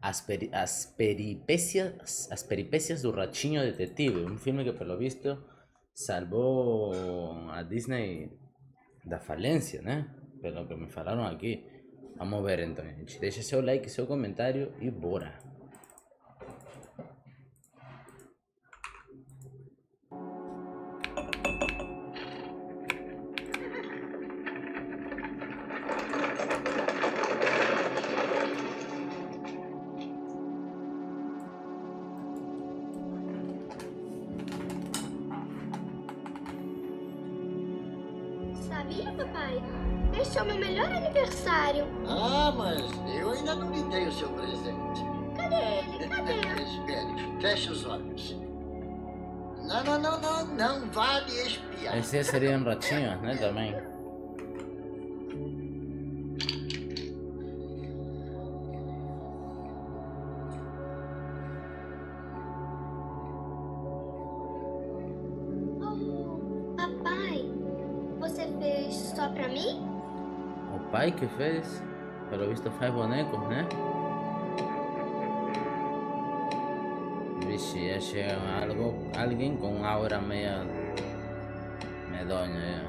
As peripécias do Ratinho Detetive, um filme que pelo visto salvou a Disney da falência, né? Pelo que me falaram aqui. Vamos ver então, gente. Deixa seu like, seu comentário e bora! Sabia, papai? Este é o meu melhor aniversário. Ah, mas eu ainda não lhe dei o seu presente. Cadê ele? Cadê? Espere, feche os olhos. Não vale espiar. Esse seria um ratinho, né? Também. Oh, papai, você fez só pra mim? O pai que fez, pelo visto faz bonecos, né? Vixe, achei alguém com aura meia medonha.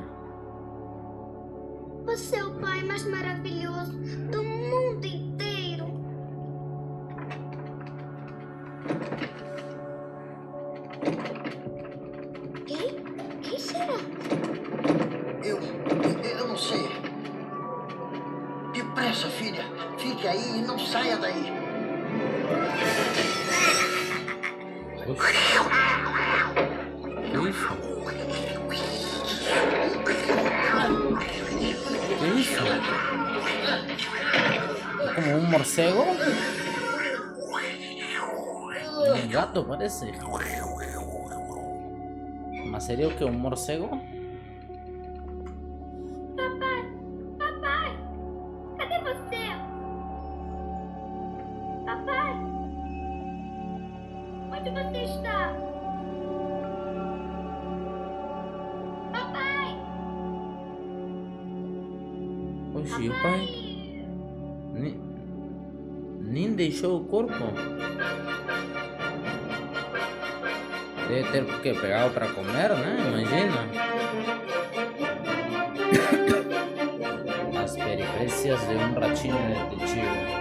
Você é o pai mais maravilhoso do mundo inteiro. Quem será? Eu não sei. Depressa, filha. Fique aí e não saia daí. Que isso? Que isso? É como um morcego? Um gato parece. Mas seria o que? Um morcego? Papai, cadê você? Papai, onde você está? Papai, Oxi, o pai nem deixou o corpo. Deve ter que pegar para comer, né? Imagina. As peripécias de um ratinho detetive.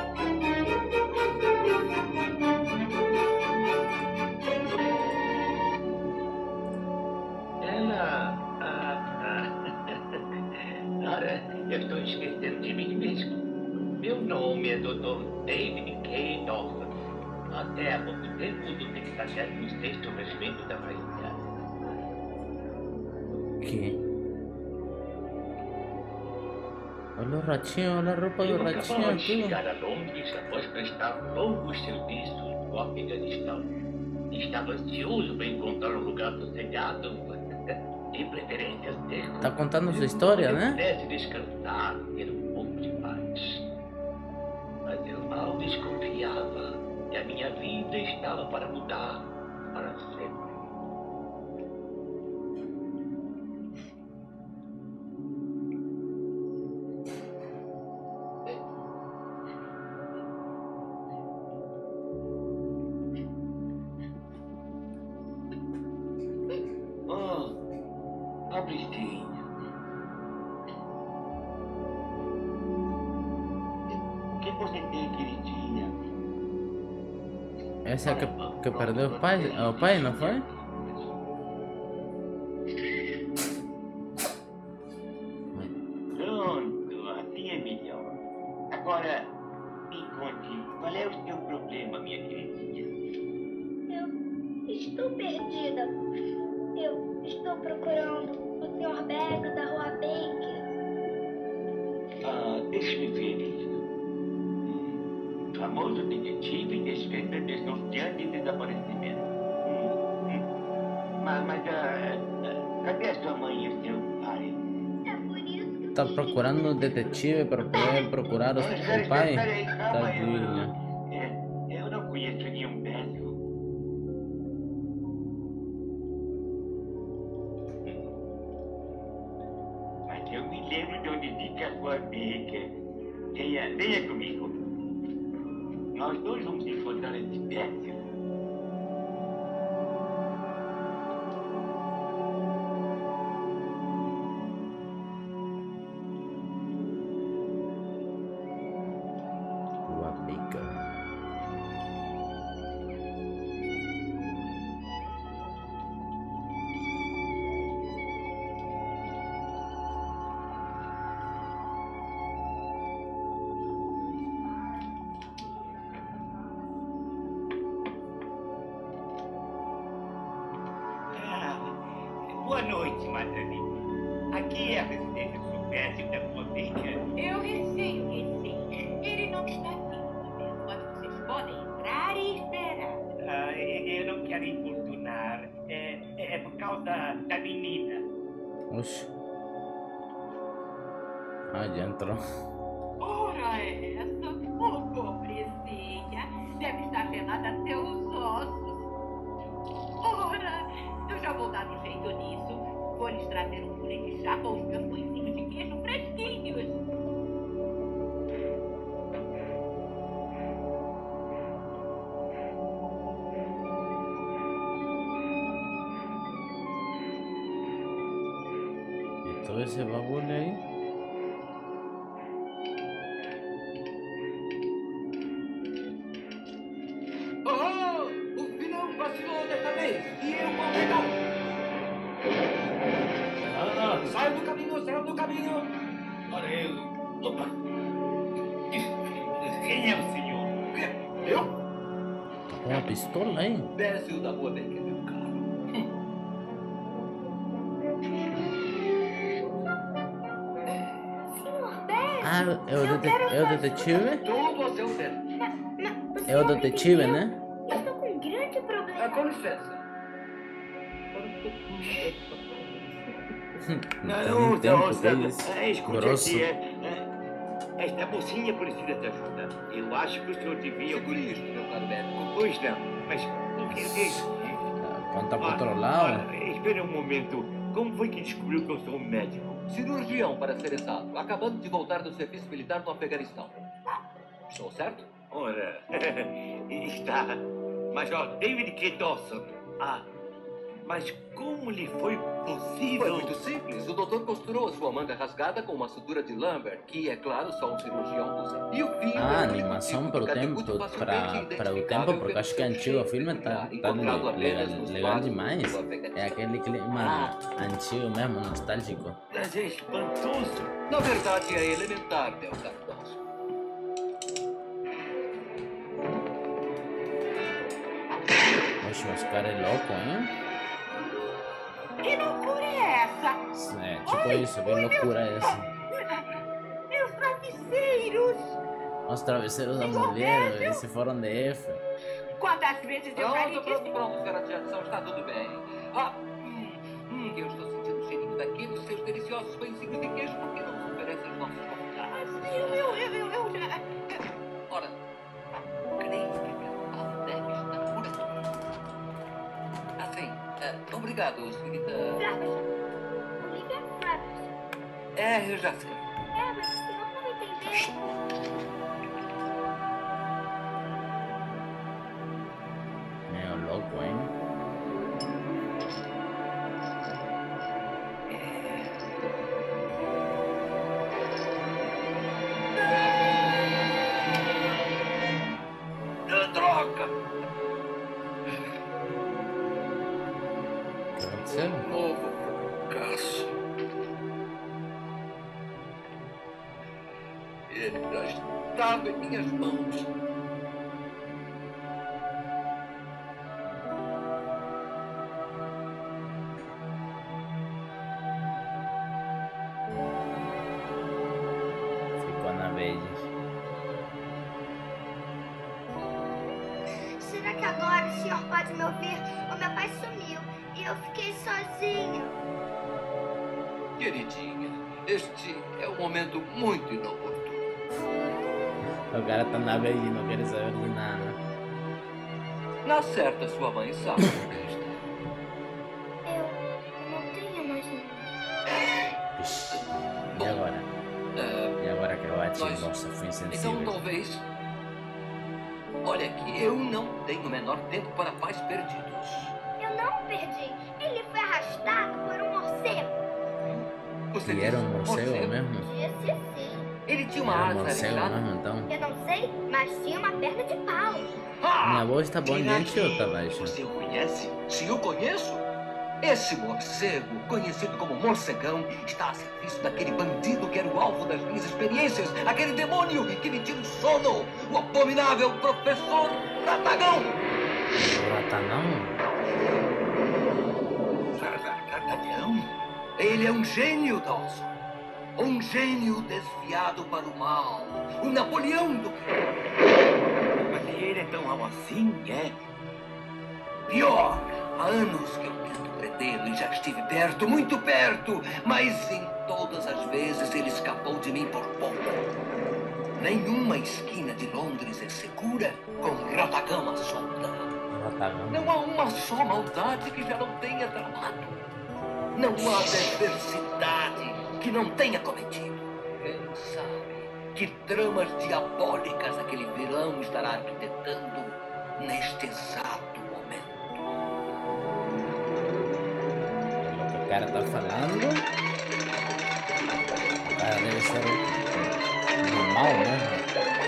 Ora, eu estou esquecendo de mim mesmo. Meu nome é Dr. David K. Norton. Até há pouco tempo do 36º Regimento da Marinha. Que? Olha o ratinho, olha a roupa do Eu ratinho acabava de aqui. chegar a Londres após prestar longos serviços no Afeganistão. Estava ansioso para encontrar um lugar sossegado, de preferência seco. Tá contando sua história, onde eu né? pudesse descansar, ter um pouco de paz. Mas eu mal desconfiava que a minha vida estava para mudar para sempre. Oh, pobrecinha. O que você tem, queridinha? Essa é que perdeu o pai, não foi? Pronto, assim é melhor. Agora, me conte, qual é o seu problema, minha queridinha? Eu estou perdida. Eu estou procurando o Sr. Beck da Rua Baker. Ah, deixe-me ver isso. Famoso detetive desvenda denunciante de desaparecimento. Mas cadê a sua mãe e o seu pai? É por isso que eu Tá quis procurando um detetive para poder procurar o pai? Espera aí, calma aí. Tadinha. Eu não conheço nenhum Beck. Mas eu me lembro de onde fica a sua Baker. Venha comigo. Nós dois vamos encontrar esse péssimo. Rua Baker. Boa noite, madame. Aqui é a residência supérflua da Rua Baker. Eu receio que sim. Ele não está aqui. Mas vocês podem entrar e esperar. Eu não quero importunar. É por causa da menina. Oxe. Ah, já entrou. Ora essa, oh pobrezinha, deve estar gelada até os ossos. Ora, eu já vou dar um jeito nisso. Vou lhes trazer um purê de chá com os meus pãezinhos de queijo fresquinhos. E todo esse bagulho aí. Oh, o vilão vacilou desta vez e eu vou pegar. Saiam do caminho, saiam do caminho. Ora, eu... Opa! Quem é o senhor? Eu? Tá com uma pistola aí? Péssimo da Rua Baker, meu caro. Senhor Bécio, Ah, é o detetive? Tudo a seu tempo. você É o não detetive, entendeu? né? Eu estou com um grande problema. Com licença. Não tem tempo deles. Escute Grosso. aqui, esta mocinha precisa de ajuda. Eu acho que o senhor devia... Segure isto, meu caro médico. Pois não, mas o que é isso? Aponta pro outro lado. Espere um momento. Como foi que descobriu que eu sou um médico? Cirurgião, para ser exato. Acabando de voltar do serviço militar no Afeganistão. Estou certo? Ora, está. Major David K. Dawson. Ah, mas como lhe foi possível... Foi muito simples. O doutor costurou a sua manga rasgada com uma sutura de Lambert, que, é claro, só um cirurgião usa. E o fio Ah, é o único animação tipo para o de tempo, catecuto facilmente para o identificável tempo, porque acho que é pelo antigo o seu filme, cheiro tá encontrado apenas nos legal vasos demais. do Afeganistão. É aquele clima antigo mesmo, nostálgico. Mas é espantoso. Na verdade, é elementar, meu caro Dawson. Oxe, os caras é louco, hein? Que loucura é essa? É, tipo isso, que loucura é essa? Meus travesseiros! Os travesseiros da mulher, eles se foram de F. Quantas vezes eu já lhe Pronto, disse... pronto, pronto, senhora Jackson, está tudo bem. Ah, eu estou sentindo o cheirinho daqueles seus deliciosos pãezinhos de queijo, porque não se oferece aos nossos convidados. Eu já... Ora, creio que meu pai deve estar por aqui. Assim, obrigado, senhorita. Fravers. Olivia Fravers. É, eu já sei. É, mas o senhor não entendeu. Meio louco, hein? Droga! O que aconteceu? Novo fracasso. Ele já estava em minhas mãos. Ficou na vez. Será que agora o senhor pode me ouvir? O meu pai sumiu e eu fiquei sozinho. Queridinha, este é um momento muito inoportuno. O cara tá na vez e não quer saber de nada. Na certa, sua mãe sabe onde está. Eu não tenho mais ninguém. Vixe. E agora? E agora que eu bati, Nós- nossa, fui Então, insensível. talvez Olha aqui, eu não tenho o menor tempo para pais perdidos. Eu não perdi. Ele foi arrastado por um morcego. Você E era disse um morcego mesmo? Disse sim. Ele tinha uma Era um asa morcego aleijada. mesmo, então? Eu não sei, mas tinha uma perna de pau. Minha voz tá bom gente ou tá baixa? Você o conhece? Se eu conheço? Esse morcego, conhecido como morcegão, está a serviço daquele bandido que era o alvo das minhas experiências, aquele demônio que me tira o sono, o abominável professor Ratagão! Ratanão? Ratagão? Ele é um gênio, Dawson. Um gênio desviado para o mal. O Napoleão do... Mas ele é tão mal assim, é? Pior, há anos que eu tento prendê-lo e já estive perto, muito perto, mas em todas as vezes ele escapou de mim por pouco. Nenhuma esquina de Londres é segura com Ratagão à solta. Ratagão. Não há uma só maldade que já não tenha tramado. Não há perversidade que não tenha cometido. Quem sabe que tramas diabólicas aquele vilão estará arquitetando neste exato momento. O que o cara tá falando? O cara deve ser normal, né?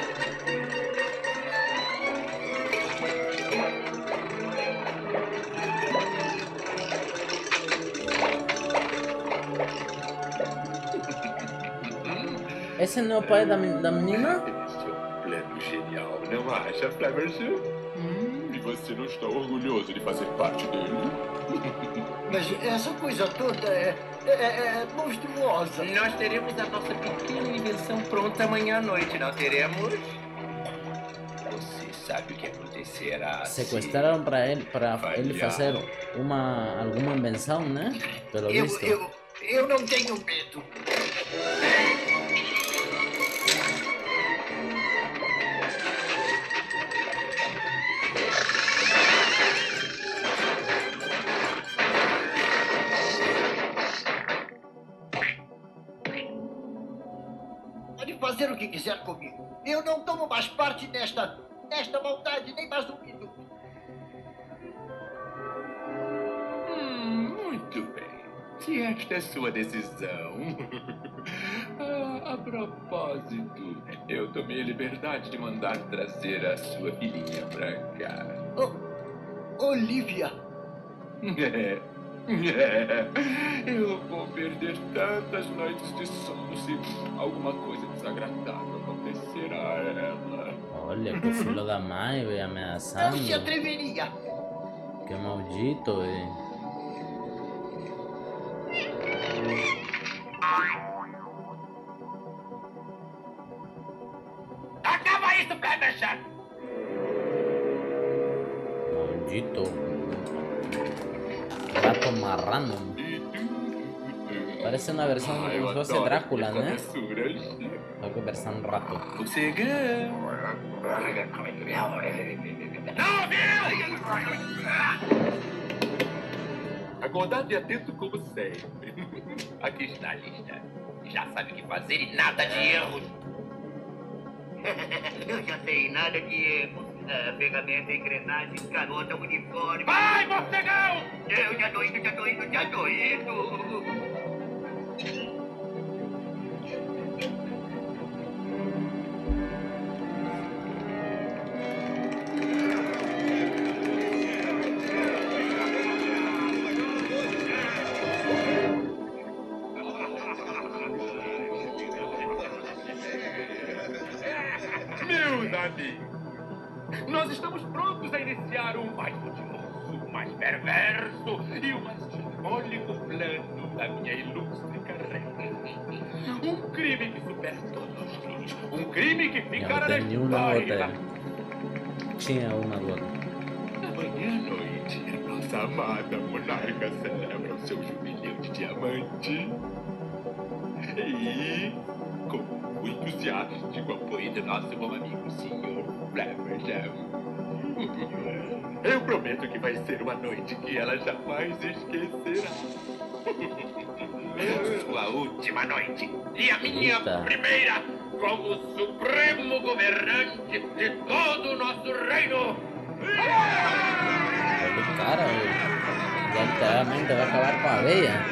Esse não é o pai da menina? Esse é um plano genial, não acha, Flamerson? E você não está orgulhoso de fazer parte dele? Mas essa coisa toda é monstruosa. Nós teremos a nossa pequena invenção pronta amanhã à noite, não teremos? Você sabe o que acontecerá Sequestraram para ele fazer alguma invenção, né? Pelo visto. Eu não tenho medo. Pode fazer o que quiser comigo. Eu não tomo mais parte nesta maldade nem mais um minuto. Muito bem. Se esta é sua decisão. A propósito, eu tomei a liberdade de mandar trazer a sua filhinha pra cá. Olivia. Eu vou perder tantas noites de sono se alguma coisa desagradável acontecer a ela. Olha, que filho da mãe, veio ameaçando. Não se atreveria. Que maldito, velho. Acaba isso, Flamerson! Maldito. Rato marrano. Parece uma versão como se fosse Drácula, né? Só que versão rato. Acordado e atento como sempre. Aqui está a lista. Já sabe o que fazer e nada de erros. Eu já sei, nada de erros. Ferramenta, engrenagem, canota, uniforme. Vai, morcegão! Eu já tô indo. Meus amigos, nós estamos prontos a iniciar o mais odioso, o mais perverso e o mais diabólico plano da minha ilustre carreira. Um crime que supera todos os crimes. Um crime que ficará na Não tem nenhuma história. outra. Tinha uma outra. Amanhã à noite, nossa amada monarca celebra o seu jubileu de diamante. E, com muito entusiástico apoio do nosso bom amigo, Sr. Flamerson. Eu prometo que vai ser uma noite que ela jamais esquecerá. Sua última noite. E a minha Eita. primeira como supremo governante de todo o nosso reino. reino! Olha o cara, já literalmente vai acabar com a veia.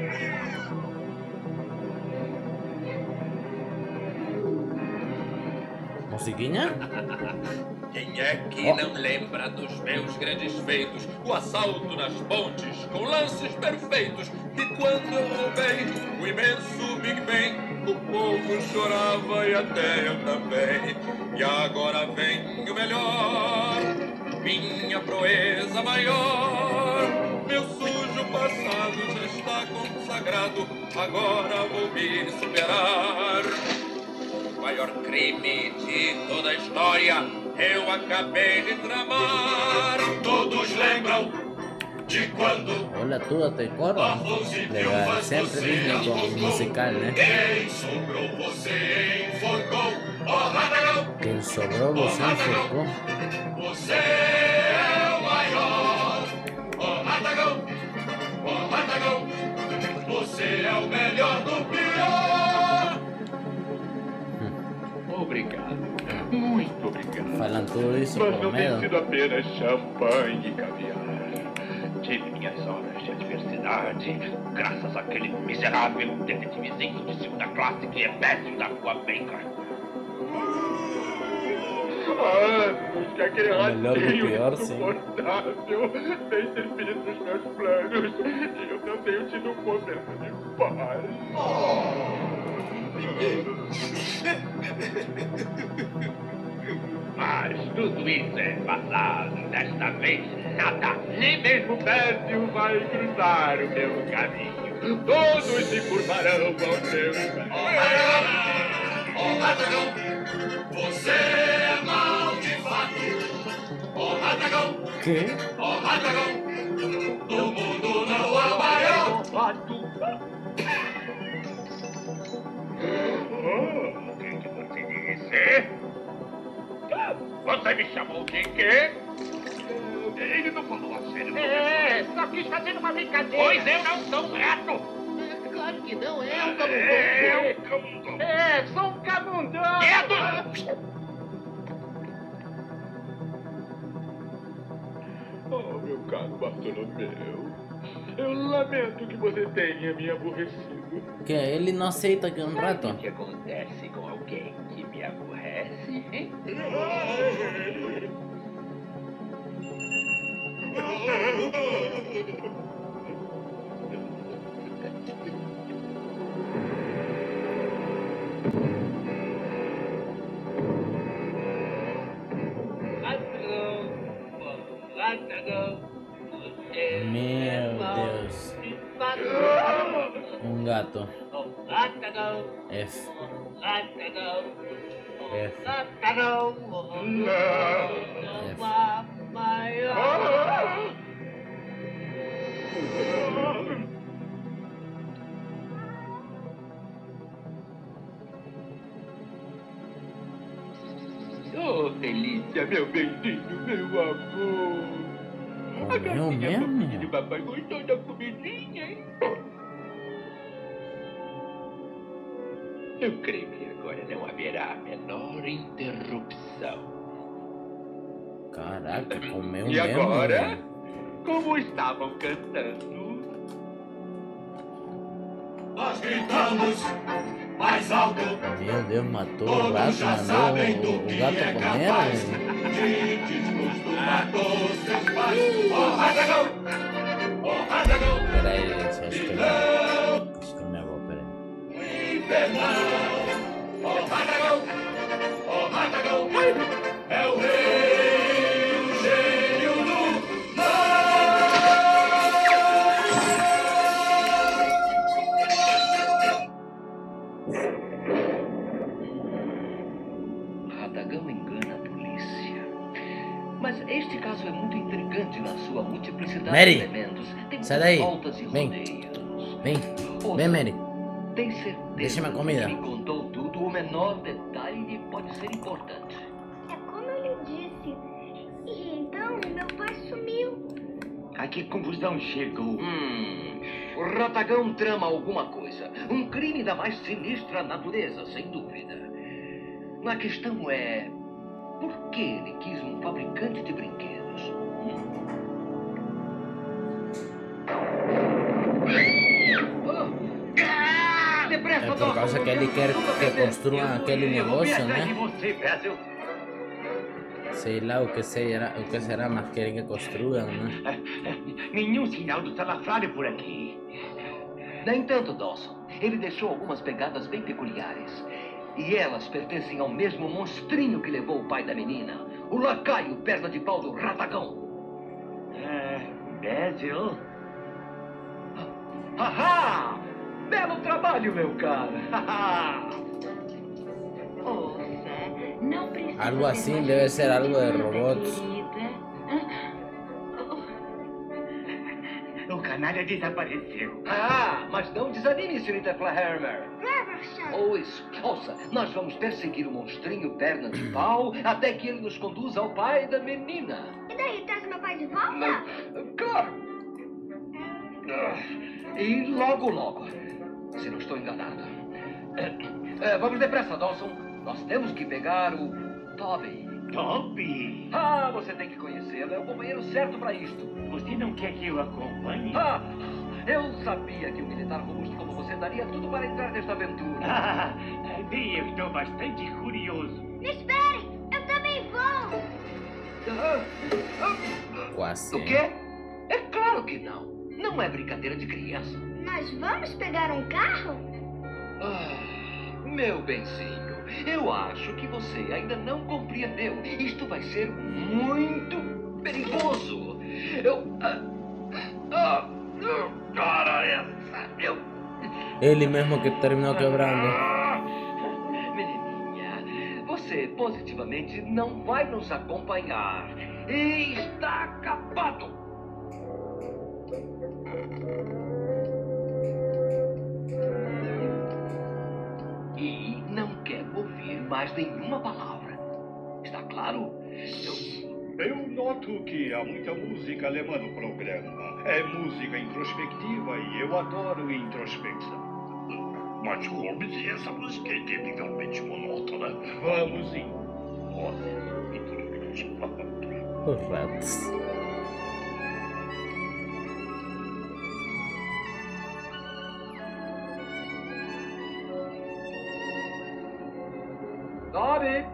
Musiquinha? Quem é que não lembra dos meus grandes feitos? O assalto nas pontes, com lances perfeitos. E quando eu roubei o imenso Big Ben, o povo chorava e até eu também. E agora vem o melhor, minha proeza maior. Meu sujo passado já está consagrado, agora vou me superar. O maior crime de toda a história eu acabei de tramar. Todos lembram de quando... Olha, tudo até coro. Legal, sempre Disney com musical, né? Quem sobrou você enforcou, ó Ratagão. Quem sobrou você enforcou. Você é o maior, ó Ratagão, ó Ratagão. Você é o melhor do pior. Obrigado, muito obrigado. Falam tudo isso Mas por não tem medo. sido apenas champanhe e caviar. Tive minhas horas de adversidade, graças àquele miserável detetivezinho de segunda classe que é péssimo da rua Baker. Anos que aquele Melhor do ratinho pior, sim. insuportável tem interferido nos meus planos e eu não tenho tido um momento de paz. Mas tudo isso é passado. Desta vez, nada. Nem mesmo o Péssimo vai cruzar o meu caminho. Todos se curvarão ao meu caminho. Oh, Ratagão, você é mau de fato. Oh, Ratagão, Que? oh, Ratagão, do mundo não há maior. O que você disse? Você me chamou de quê? Ele não falou a sério. Só quis fazer uma brincadeira. Pois eu não sou um rato. Claro que não, é um camundongo. Sou um camundongo. Quietos! Oh, meu caro Bartolomeu, eu lamento que você tenha me aborrecido. Que ele não aceita que é um rato. O que acontece com alguém que me aborrece, hein? Meu Deus. Um gato. F. F. Oh, delícia, meu beijinho, meu amor. A Comeu gatinha fofinha de mesmo? papai gostou da comidinha, hein? Eu creio que agora não haverá a menor interrupção. Caraca, comeu E mesmo. agora, velho. como estavam cantando? Nós gritamos mais alto. Meu Deus, matou o gato, mandou o gato comer. Peraí, gente, acho que minha avó, peraí. É o rei, o gênio do Ratagão engana a polícia. Mas este caso é muito intrigante na sua multiplicidade Mary, de elementos. Tem sai daí. voltas e Vem. rodeios. Vem, Ouça, vem, Mary. tem certeza Deixa minha que comida. me contou tudo? O menor detalhe pode ser importante. É como eu lhe disse. E então meu pai sumiu. A que conclusão chegou? O Ratagão trama alguma coisa. Um crime da mais sinistra natureza, sem dúvida. A questão é... por que ele quis um fabricante de brinquedos? É por causa que ele quer que construam aquele negócio, né? Sei lá o que será, mas querem que construam, né? Nenhum sinal do salafrário por aqui. Nem tanto, Dawson. Ele deixou algumas pegadas bem peculiares. E elas pertencem ao mesmo monstrinho que levou o pai da menina. O lacaio perna de pau do Ratagão. Basil? Haha! Belo trabalho, meu cara. Ouça, não precisa. Algo assim deve ser algo de robots. O canalha desapareceu. Mas não desanime, senhorita Flahammer. Reverson. Ouça, nós vamos perseguir o monstrinho perna de pau até que ele nos conduza ao pai da menina. E daí, traz meu pai de volta? Claro. E logo, logo. Se não estou enganado. Vamos depressa, Dawson. Nós temos que pegar o Toby. Toby? Você tem que conhecê-lo. É o companheiro certo para isto. Você não quer que eu acompanhe? Eu sabia que um militar robusto como você daria tudo para entrar nesta aventura. Bem, eu estou bastante curioso. Me esperem, eu também vou. Quase. O quê? É claro que não. Não é brincadeira de criança. Nós vamos pegar um carro? Meu benzinho, eu acho que você ainda não compreendeu. Isto vai ser muito perigoso. Ele mesmo que terminou quebrando. Menininha, você positivamente não vai nos acompanhar. E está acabado. E não quero ouvir mais nenhuma palavra. Está claro? Eu noto que há muita música alemã no programa. É música introspectiva e eu adoro introspecção. Mas, Holmes, essa música é terrivelmente monótona. Vamos em Os ratos. Toby!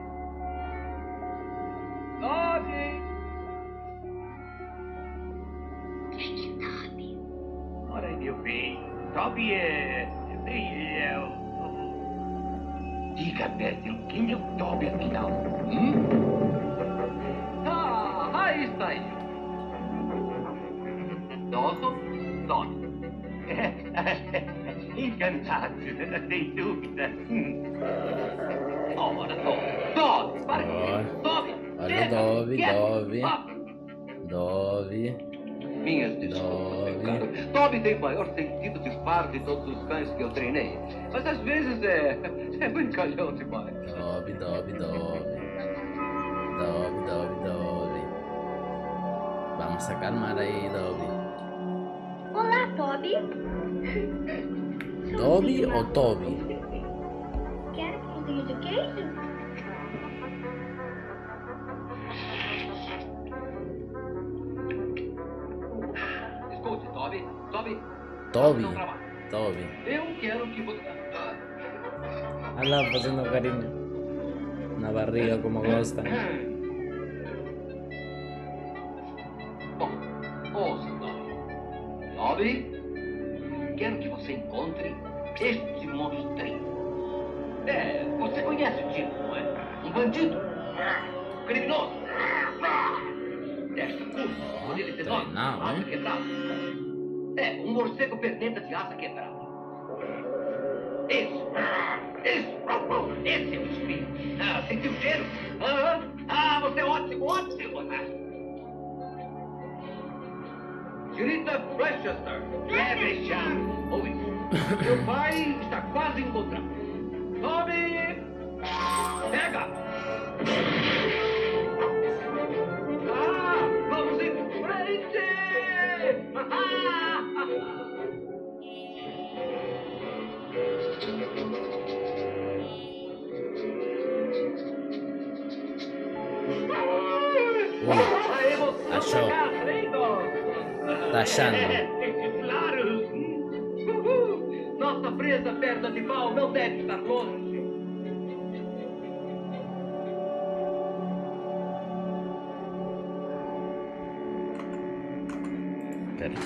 Toby! Quem é Toby? Ora, meu bem. Toby Bem, Diga, Basil, quem é o Toby, afinal? Aí está ele. Dawson, Toby. Encantado, sem dúvida. Ora, Toby, para Toby! Olha o Dobby. Minhas desculpas, meu caro. Toby tem o maior sentido de par de todos os cães que eu treinei. Mas às vezes é brincalhão demais. Dobby. Vamos a calmar aí, Dobby. Olá, Toby. Dobby ou Toby? Quer um pãozinho de queijo? Escute, Toby. Toby. Eu quero que você... Olha lá fazendo carinho na barriga como gosta. Bom, ouça, Toby, quero que você encontre este monstrinho. Você conhece o tipo, não é? Um bandido, um criminoso. Desta curva, onde ele se nota, asa quebrada. Um morcego perneta de asa quebrada. Esse é o espírito. Sentiu o cheiro? Você é ótimo. Senhorita Freshester. Ouve. Seu pai está quase encontrado. Toby! Pega! Vamos em frente! Aí, achou. Tá achando? Claro. Nossa presa perna de pau não deve estar longe. Pera.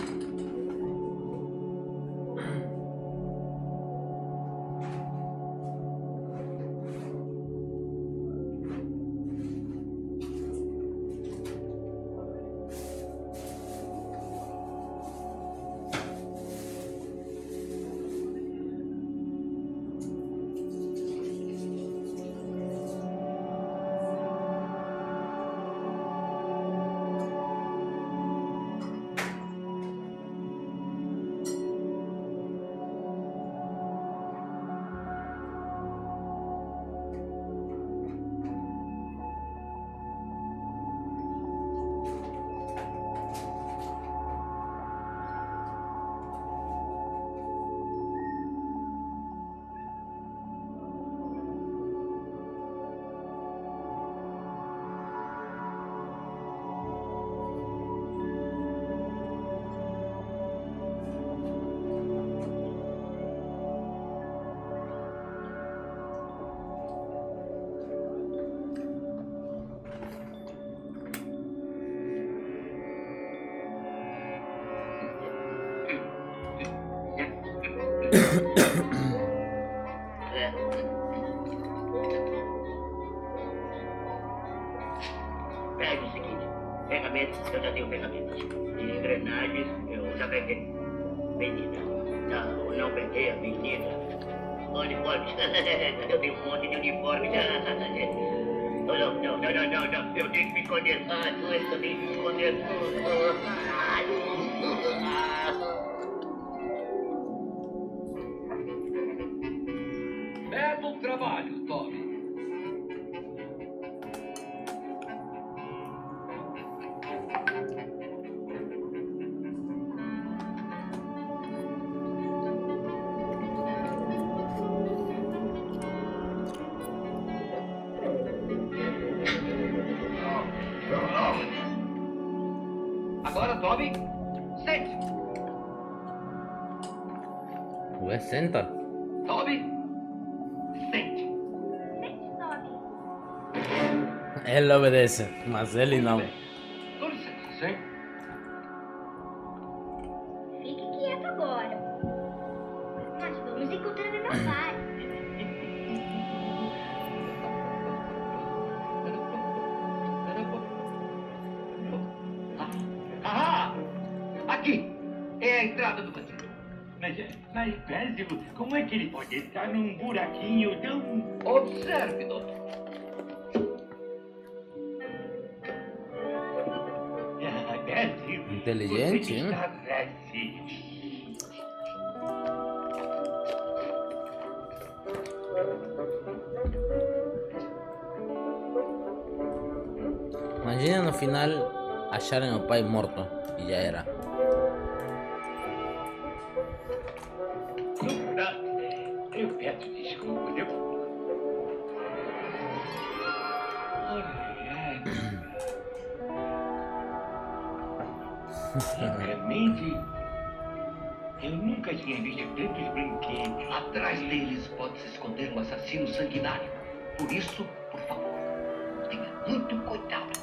Pega o seguinte, ferramentas, eu já tenho ferramentas. E engrenagens, eu já peguei. Menina, não peguei a menina. Uniformes, eu tenho um monte de uniformes. Não, eu tenho que me esconder. Eu tenho que me esconder. Belo trabalho, Tommy. Agora, Tommy, sente. Ué, senta. Tommy, sente. Sente, Tommy. Ele obedece, mas ele não. Com licença, hein? Fique quieto agora. Nós vamos encontrar meu pai. Ah, aqui é a entrada do casino. Mas, Basil, como é que ele pode estar num buraquinho tão... Observe, doutor. Basil, Inteligente, você hein? estarrece. Imagina no final acharem o pai morto e já era. Eu peço desculpas, Francamente, eu nunca tinha visto tantos brinquedos. Atrás deles pode se esconder um assassino sanguinário. Por isso, por favor, tenha muito cuidado.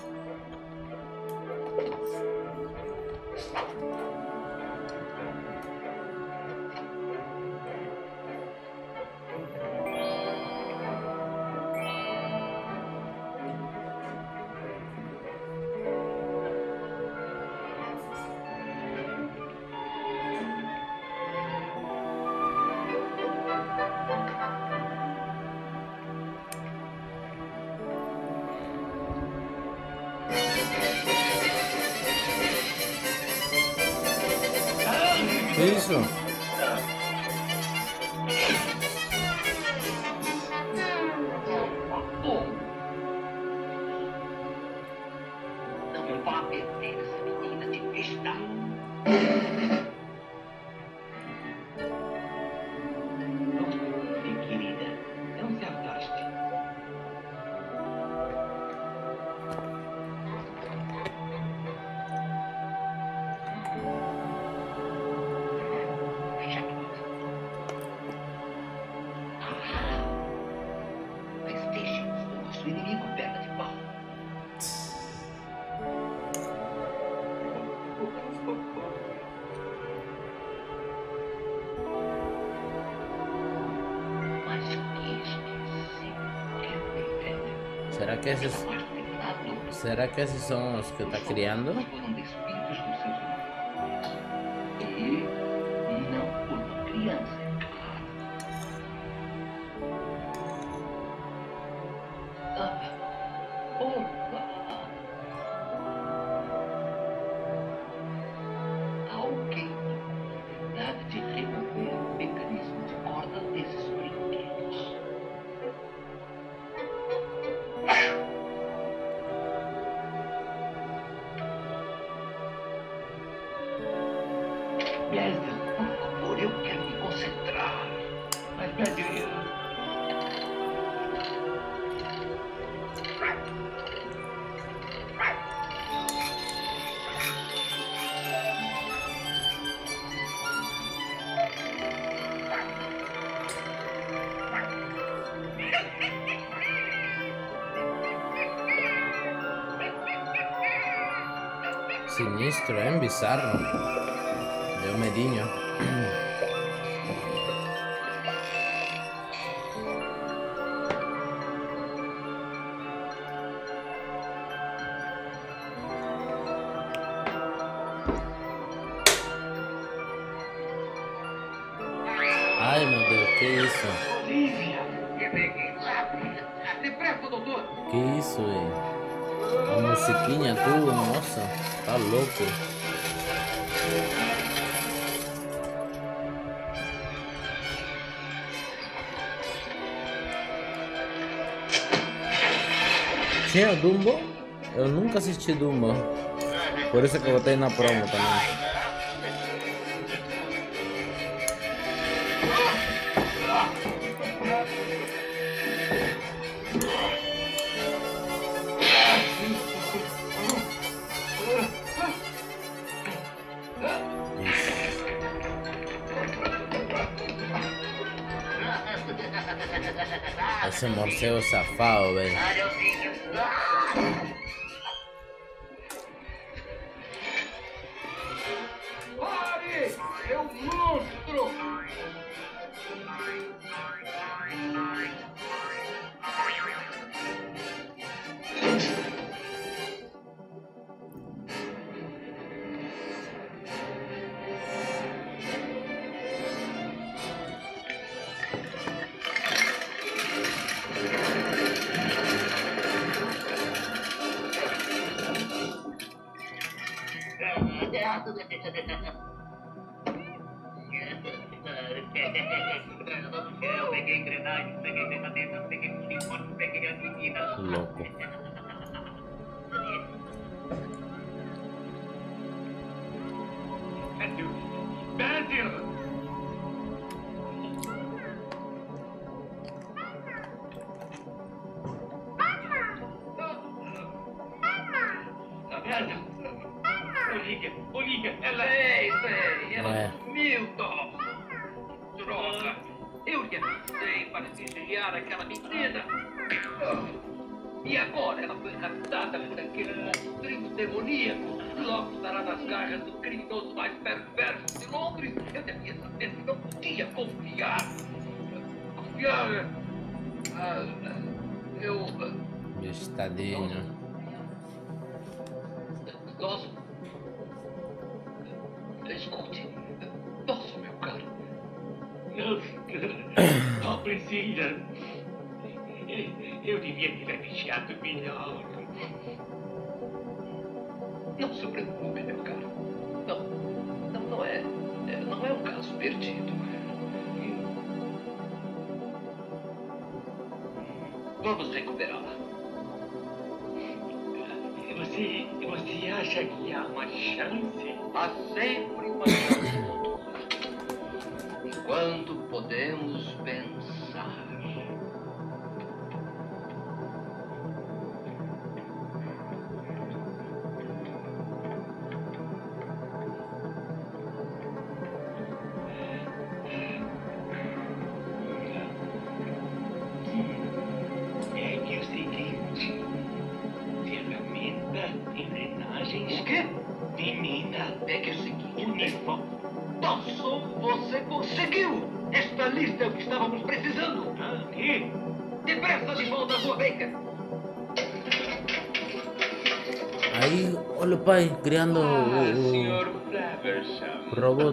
Isso. Não vá perder essa menina de vista. Minha querida, não se afaste. Será que esses são os que está criando? Foram despidos dos seus empregos. E não por uma criança, é claro. Opa! Alguém tem a oportunidade de remover o mecanismo de corda desses brinquedos. Mestre, por favor, eu quero me concentrar. Mas, mestre, Sinistro, hein? Bizarro. Deu medinho. Ai, meu Deus, que isso? Olivia! Depressa, doutor! Que isso, velho? A musiquinha, tudo, nossa, tá louco. Tinha Dumbo? Eu nunca assisti Dumbo. Por isso que eu botei na promo também. Esse morcego safado, velho. Pare! É um monstro! Eu peguei engrenagem, peguei ferramentas, peguei uniforme, peguei a menina. Louco. Matthew! Tá vendo? Olivia, ela sei, ela sumiu, Tom. Droga, eu lhe avisei para vigiar aquela menina. E agora ela foi raptada por aquele monstrinho demoníaco. Logo estará nas garras do criminoso mais perverso de Londres. Eu devia saber que não podia confiar. Eu... Bestadinho. Nossa. Escute. Nossa, meu caro. Pobrezinha. Eu devia ter vigiado melhor. Não se preocupe, meu caro. Não é um caso perdido. Vamos recuperá-la. Você acha que há uma chance? Há sempre uma chance, doutor. Enquanto podemos pensar. É que é o seguinte: ferramenta, engrenagens. O quê? Menina, É que é o seguinte. uniforme. Nossa, você conseguiu! Esta lista é o que estávamos precisando! E Depressa de volta à sua beca! Aí, olha o pai criando Sr. o Flaversham. robô.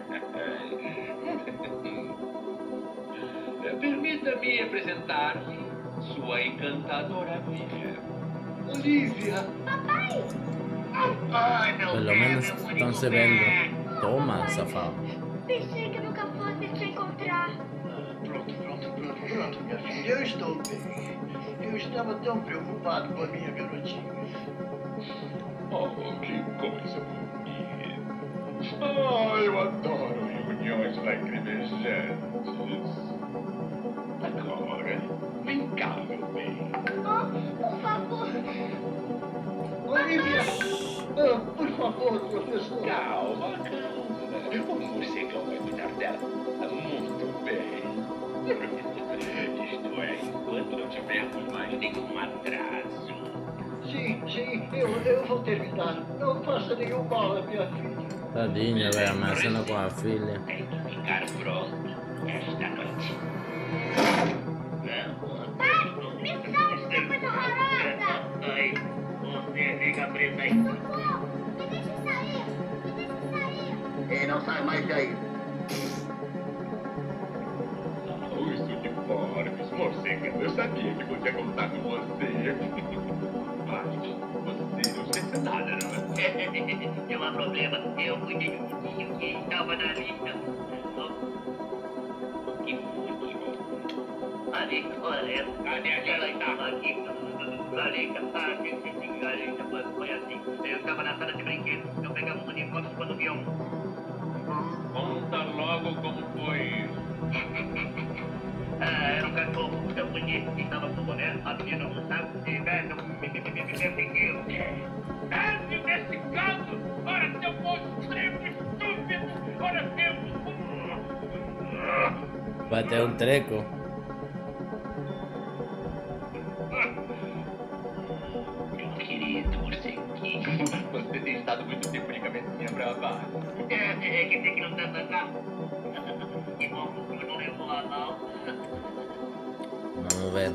Permita-me apresentar-lhe sua encantadora filha. Olivia! Ai, meu Pelo pé, menos meu único estão se pé. vendo. Toma, safado. Pensei que nunca fosse te encontrar. Pronto, minha filha, eu estou bem. Eu estava tão preocupado com a minha garotinha. Oh, que coisa bonita. Oh, eu adoro reuniões lacrimejantes. Agora, vem cá, meu bem. Oh, por favor. Olivia! Por favor, professor. Calma, calma. O morcegão vai cuidar dela muito bem. Isto é, enquanto não tivermos mais nenhum atraso. Sim, eu vou terminar. Não faça nenhum mal à minha filha. Tadinha, velho, ameaçando com a filha. Tem que ficar pronto esta noite. Missão de coisa horrorosa. Ai, você fica presa aí. Socorro. Me deixe sair. Me deixe sair. E não sai mais daí. Os uniformes, morcegão. Eu sabia que podia contar com você. Mas você não esquece nada, não é? Não há problema. Eu cuidei de um que estava na lista. Que último. Ali, olha, cadê a ela estava aqui? Ali, foi assim. Eu estava na sala de brinquedos. Eu pegava os uniformes quando via um. Conta logo como foi. Era um cachorro tão bonito que estava com boné, a menina não sabe se velho, me desce nesse canto! Ora, seu monstro estúpido! Ora, temos Vai ter um treco. meu querido morceguinho. Você tem estado muito tempo de cabecinha pra baixo. É que tem que não tá sacado. Que bom que eu não levou a mal. Vamos ver.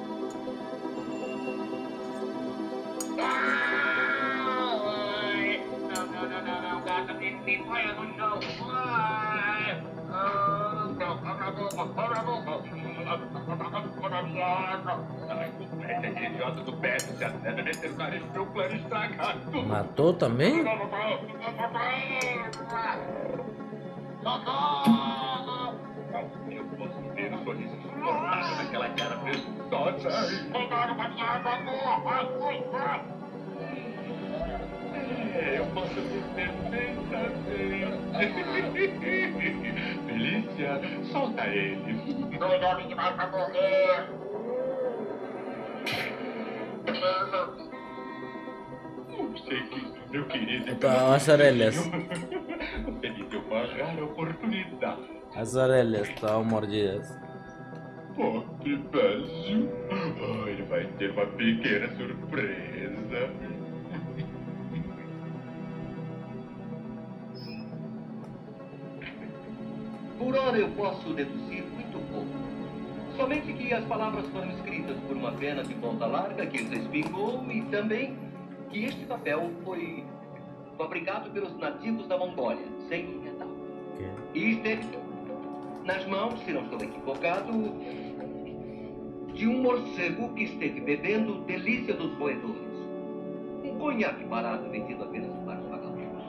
Não, gata, me põe no chão. Esse idiota do PS já deve descer o nariz pro plano estragado. Matou também? Eu posso ver o sorriso esgotado naquela cara presunçosa. Eu posso ver perfeitamente. Felícia, solta ele. Dois homens demais pra morrer. Morceguinho, meu querido. Então, as orelhas. Você me deu uma rara oportunidade. As orelhas estão mordidas. Pobre Basil. Oh, ele vai ter uma pequena surpresa. Por hora eu posso deduzir muito pouco. Somente que as palavras foram escritas por uma pena de ponta larga que respingou e também que este papel foi fabricado pelos nativos da Mongólia, sem metal. E esteve nas mãos, se não estou equivocado, de um morcego que esteve bebendo delícia dos roedores. Um conhaque barato vendido apenas para os vagabundos.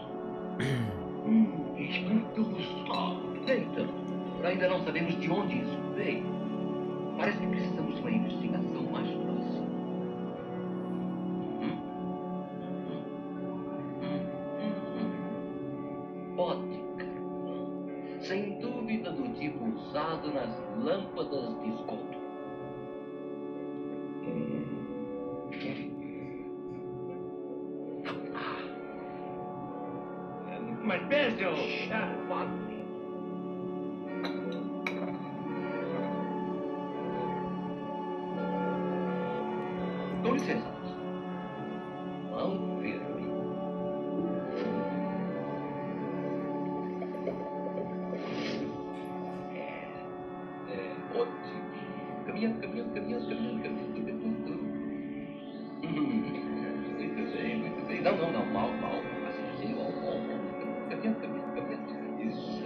Espantoso. Então, ainda não sabemos de onde isso veio. Parece que precisamos de uma investigação mais próxima. Ótica. Sem dúvida do tipo usado nas lâmpadas de esgoto. Mas Basil, Com licença. Mão firme. Ótimo. Caminhando. Muito bem. Não, mal. Assim, Isso.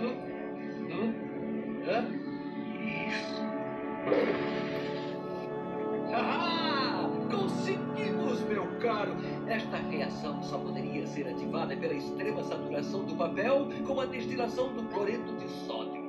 Conseguimos, meu caro! Esta reação só poderia ser ativada pela extrema saturação do papel com a destilação do cloreto de sódio.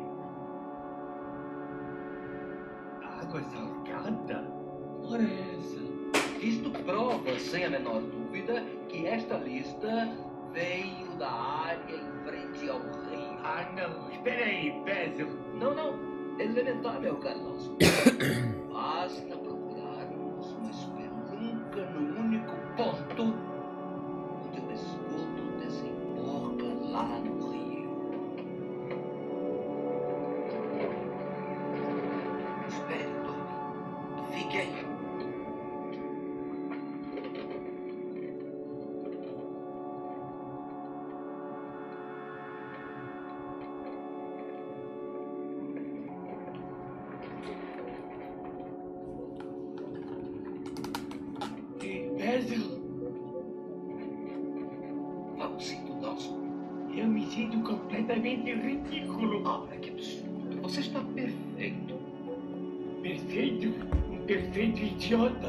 Água salgada? Ora essa. Isto prova, sem a menor dúvida, que esta lista veio da área em frente ao rio. Ah, não. Espera aí, Basil. Não. Elementar, meu caro nosso. Basta procurarmos uma espelunca no único ponto onde o esgoto desemboca lá no rio. Espere, Doug. Fique aí. Basil, Vamos sinto nosso. eu me sinto completamente ridículo. Olha que absurdo. Você está perfeito. Perfeito? Um perfeito idiota.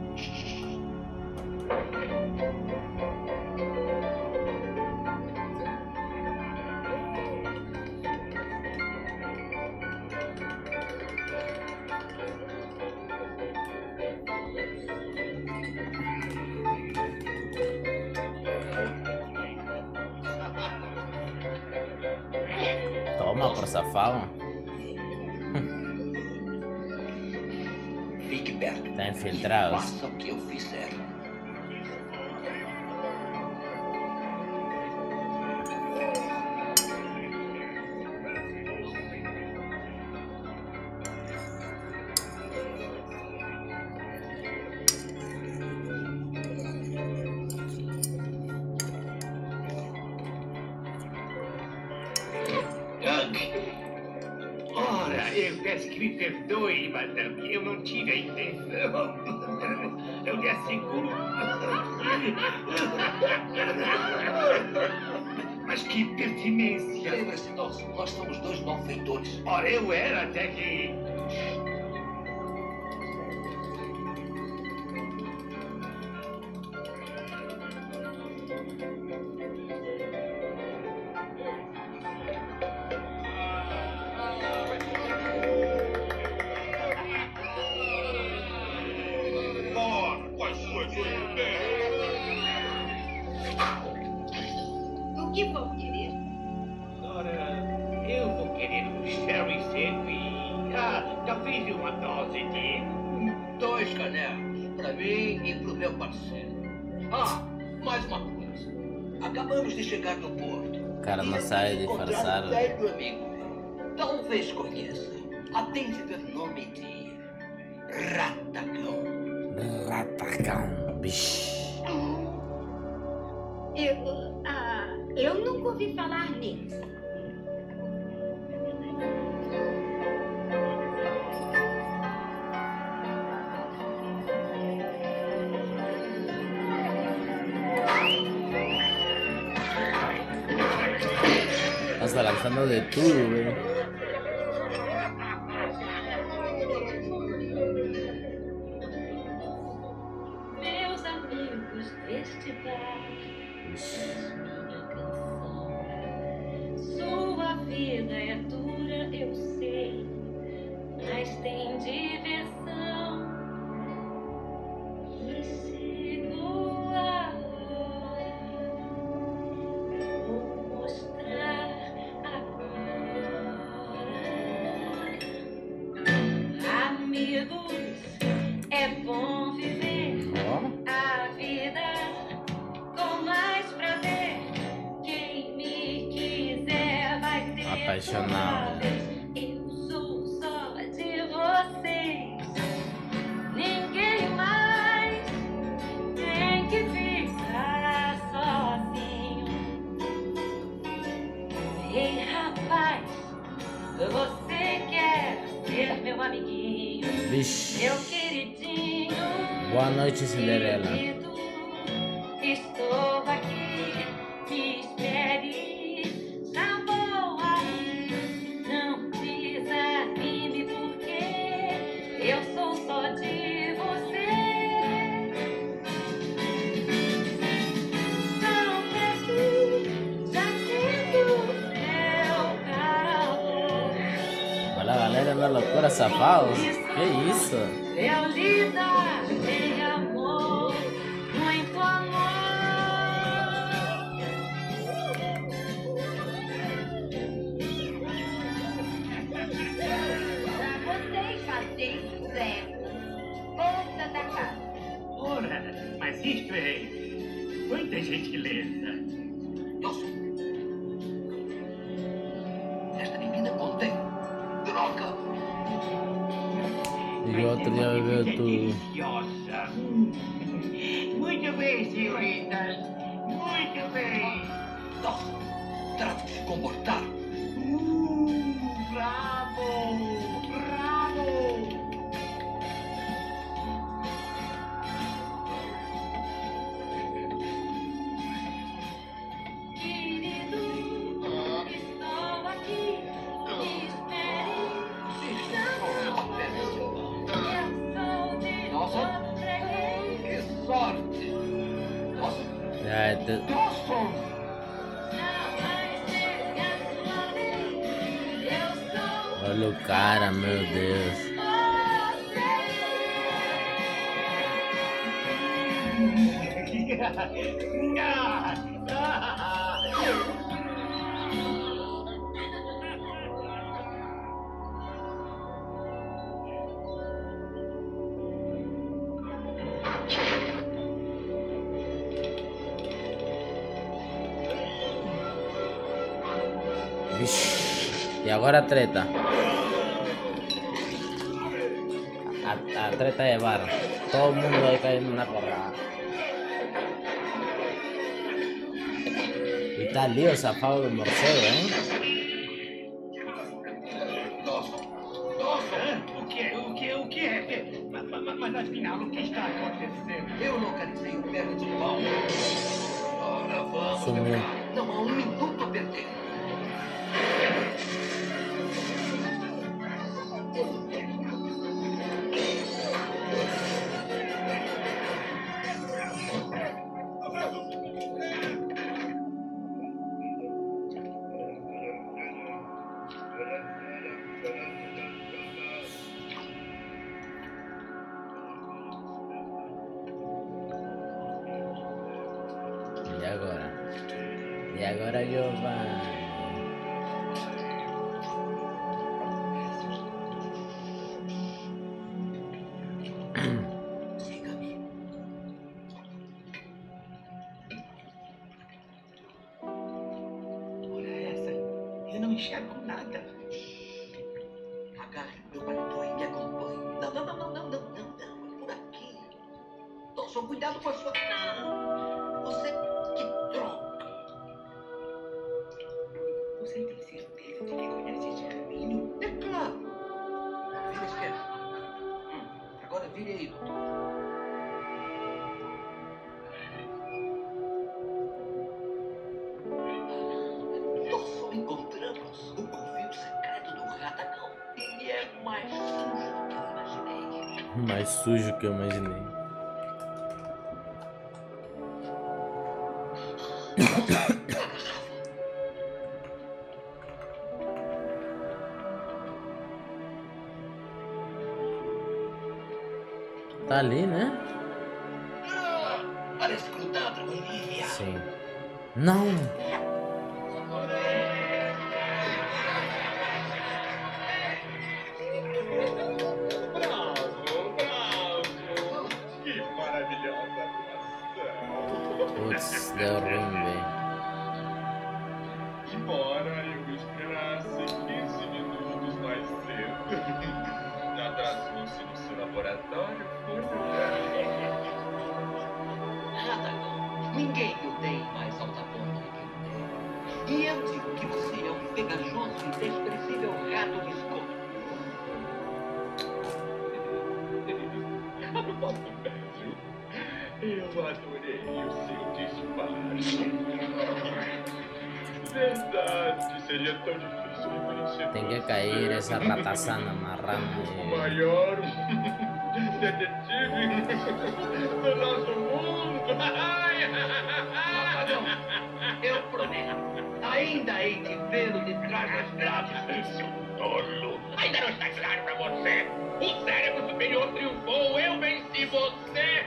Toma, por safado. Fique perto. Tá infiltrado. Faça o que eu fizer. Ora, eu peço que me perdoe, madame. Eu não tive a intenção. Eu lhe asseguro. Mas que pertinência. Lembre-se, nós somos dois malfeitores. Ora, eu era até que... O que vão querer? Ora, eu vou querer um sherry seco e... talvez uma dose de... 2 canelos. Para mim e para o meu parceiro. Mais uma coisa. Acabamos de chegar no porto. O cara não sai disfarçado. Um velho amigo meu. Talvez conheça. Atende pelo nome de... Ratagão. Ratagão, bicho. Eu nunca ouvi falar nele. Nossa, lanzando de tudo, velho. Meus amigos deste bar, minha canção. Sua vida é dura, eu sei, mas tem diversão. Me sigo agora, vou mostrar agora. Amigos, é bom viver a vida com mais prazer. Quem me quiser vai ter Apaixonado. eu sou só de vocês. Ninguém mais tem que ficar sozinho. Ei, rapaz, você quer ser meu amiguinho, Vixe. meu queridinho? Boa noite, Cinderela. Querido, estou estou aqui, me espere, já vou aí. Não desanime porque eu sou só de você. Tão perto, já sinto seu calor. Olha a galera na loucura, safados. Que isso? Eu lhe darei amor, muito amor. Pra vocês fazerem sucesso, volta da casa. Ora, mas isto é... Quanta gentileza. Nossa. Esta bebida contém droga. E o outro dia bebeu tudo. Deliciosa. Muito bem, senhoritas. Muito bem. Nossa, trata de se comportar. Bravo! Bravo! Querido, estou aqui, me espere. Eu sou de Nossa. todo freguês. Que sorte. Nossa, É, Dawson. Não vai ser a sua vez. Eu sou olha o cara, meu Deus. Vixe. E agora a treta. A treta é bar. Todo mundo vai caindo na porrada. E tá ali o safado do morcego, hein? O que é? Mas afinal, o que está acontecendo? Eu localizei o perna de pau. Ora, vamos, Sumiu. meu caro. Não há um minuto a perder. E agora? E agora, Giovanni? Diga-me. Olha essa. Eu não enxergo nada. Agarre meu paletó e me acompanhe. Não. Por aqui. Dawson, cuidado com a sua... Não. Você... Que droga. Você tem certeza de que conhece esse caminho? É claro. Vira à esquerda. Agora vire aí, doutor. Dawson, encontramos o covil secreto do Ratagão. Ele é mais sujo do que eu imaginei. Mais sujo que eu imaginei. Tá ali, né? Parece grudado, Olivia. Sim. Não! Bravo! Que maravilhosa atuação! Putz, deu ruim, velho. Embora eu esperasse 15 minutos mais cedo. Atrasou-se no seu laboratório, foi Ratagão, ninguém o tem mais alta ponta do que o dele. E eu digo que você é um pegajoso e desprezível rato de esgoto. A propósito, Pedro, eu adorei o seu disparo. Verdade, seria tão difícil reconhecer. Tem que cair essa ratazana marrana. O maior detetive do nosso mundo. Não, eu prometo. Ainda hei de vê-lo de trás das grades. Seu tolo. Ainda não está claro pra você. O cérebro superior triunfou. Eu venci você.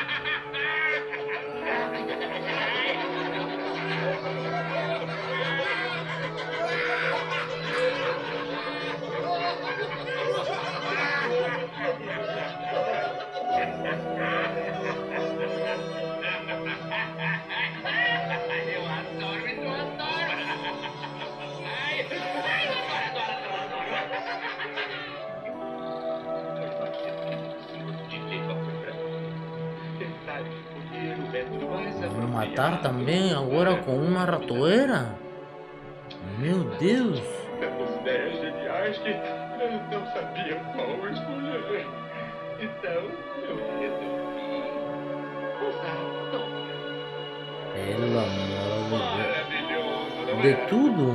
Vou matar também agora com uma ratoeira? Meu Deus! Temos ideias geniais que não sabia qual escolher. Então, eu resolvi usar o Tony. Pelo amor Maravilhoso, não de é? Deus! De tudo?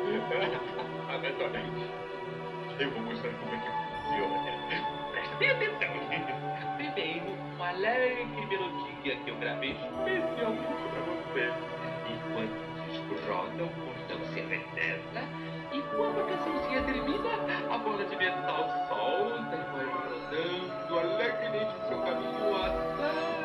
Adorei. Eu vou mostrar como é que funciona. Presta bem atenção. Primeiro, uma alegre melodia que eu gravei especialmente para você. Enquanto os discos rodam, o portão se retenta. E quando a cançãozinha termina, a bola de metal solta e vai rodando alegremente o seu caminho até...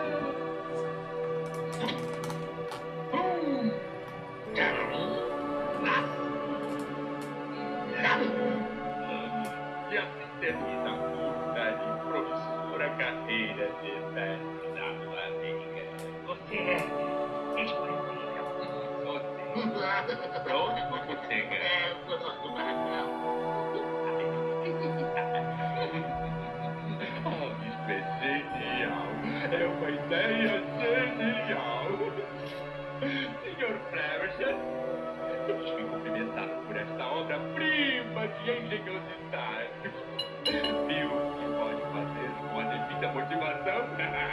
E assim termina a curta e promissora carreira de da amiga. Você é expressiva. Você. Pronto, como você Oh, isso é genial. É uma ideia genial. Senhor Preverson, eu te cumprimentado por esta obra-prima de engenhosidade. Viu o que pode fazer com a devida motivação?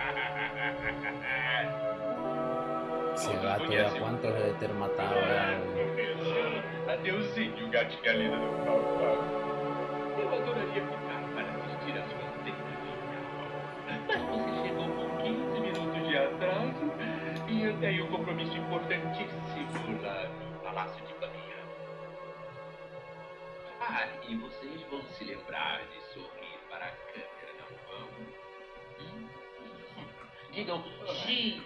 Esse gato já quantos deve ter matado já? Adeusinho, gatinha linda do papai. Eu adoraria ficar para assistir a sua cena. Mas você chegou com 15 minutos de atraso e eu tenho um compromisso importantíssimo lá no Palácio de Buckingham. Ah, e vocês vão se lembrar de sorrir para a câmera, não vão? Digam, sim.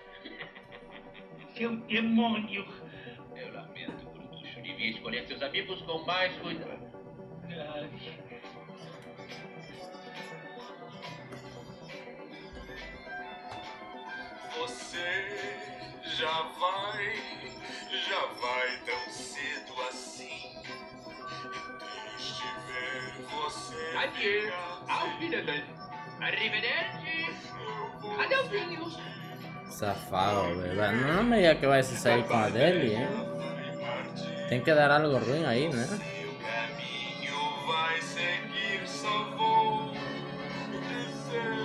Seu demônio! Eu lamento, Brutucho. Devia escolher seus amigos com mais cuidado. Você já vai tão cedo assim. É triste ver você. Adieu! Auf Wiedersehen! Arrivederci! Adeusinho! Safado, velho. Não me diga que vai se sair com a dele, hein? Tem que dar algo ruim aí, né? Seu caminho vai seguir, só vou dizer.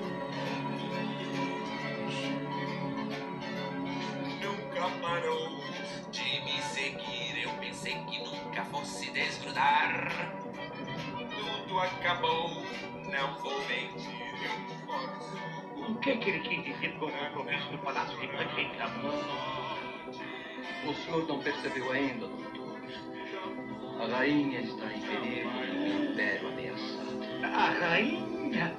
Nunca parou de me seguir. Eu pensei que nunca fosse desgrudar. Tudo acabou, não vou mentir, eu forço. O que ele quis dizer com o compromisso no Palácio de Buckingham? O senhor não percebeu ainda, doutor? A rainha está em perigo e o império ameaçado. A rainha?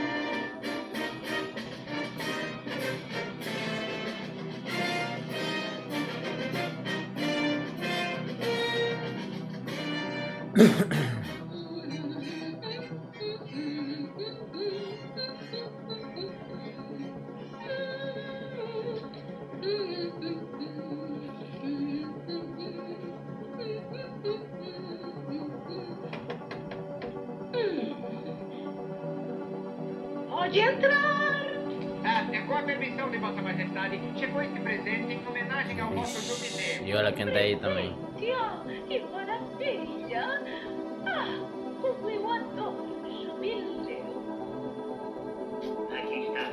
Pode entrar. Com a permissão de Vossa Majestade, chegou esse presente em homenagem ao vosso jubileu. E olha quem tá aí também. Que maravilha! Ah, como eu adoro o jubileu! Aqui está.